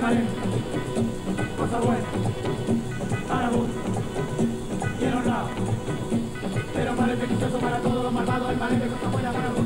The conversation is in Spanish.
Jerusalén, cosa buena, para vos, bien honrado, pero mal beneficioso para todos los malvados, el mal cosa buena para